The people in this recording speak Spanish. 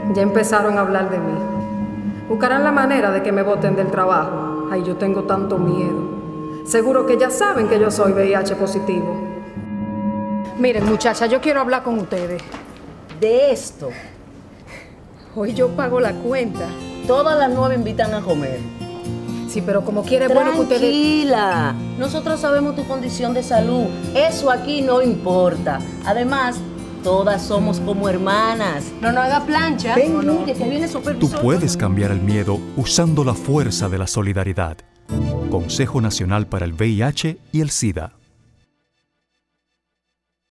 Ya empezaron a hablar de mí. Buscarán la manera de que me boten del trabajo. Ay, yo tengo tanto miedo. Seguro que ya saben que yo soy VIH positivo. Miren, muchachas, yo quiero hablar con ustedes. De esto, Hoy yo pago la cuenta. todas las 9 invitan a comer. Sí, pero como quiere, es bueno que ustedes... Tranquila, nosotros sabemos tu condición de salud. Eso aquí no importa. Además, todas somos como hermanas. No haga plancha. Ven, mire, que viene el Tú supervisor. puedes cambiar el miedo usando la fuerza de la solidaridad. Consejo Nacional para el VIH y el SIDA.